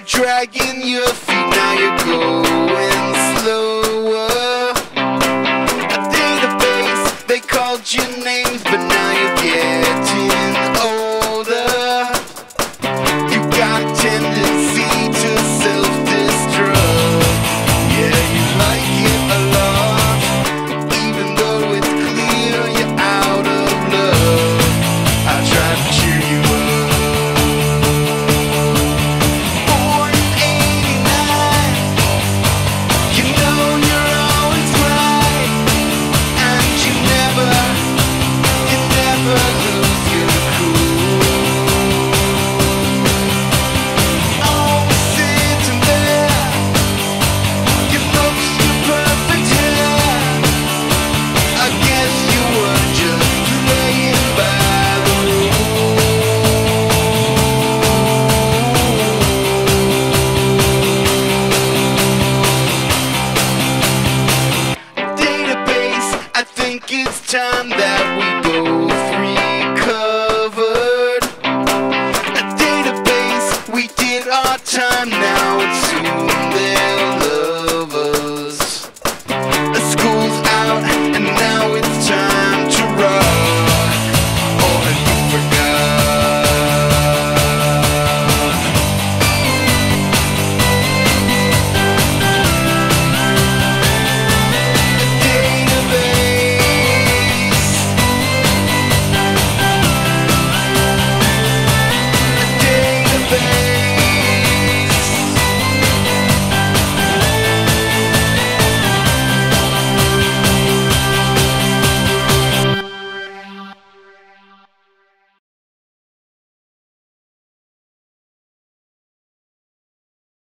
dragging your feet, now you're going slower. A database, they called your names, but now you're getting older. You got a tendency to self-destruct. Yeah, you like it a lot, even though it's clear you're out of love. I try to cheer you up. Born in '89, you know you're always right, and you never lose your cool. Always sitting there, you looked the perfect hair. I guess you were just playing by the database. I think it's time that we both recovered. A database, we did our time, now it's soon